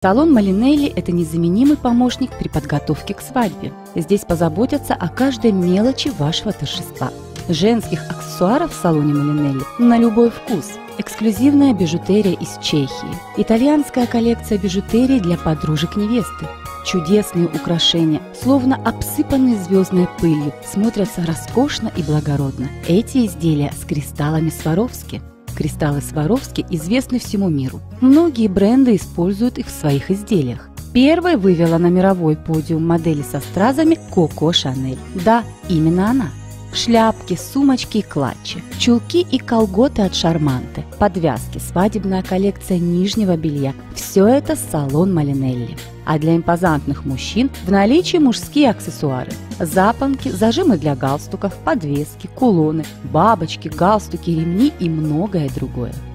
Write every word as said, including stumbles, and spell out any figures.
Салон Малинелли – это незаменимый помощник при подготовке к свадьбе. Здесь позаботятся о каждой мелочи вашего торжества. Женских аксессуаров в салоне Малинелли на любой вкус. Эксклюзивная бижутерия из Чехии. Итальянская коллекция бижутерии для подружек невесты. Чудесные украшения, словно обсыпанные звездной пылью, смотрятся роскошно и благородно. Эти изделия с кристаллами Сваровски. Кристаллы Сваровски известны всему миру. Многие бренды используют их в своих изделиях. Первой вывела на мировой подиум модели со стразами Коко Шанель. Да, именно она. Шляпки, сумочки и клатчи, чулки и колготы от Шарманте, подвязки, свадебная коллекция нижнего белья – все это салон Малинелли. А для импозантных мужчин в наличии мужские аксессуары – запонки, зажимы для галстуков, подвески, кулоны, бабочки, галстуки, ремни и многое другое.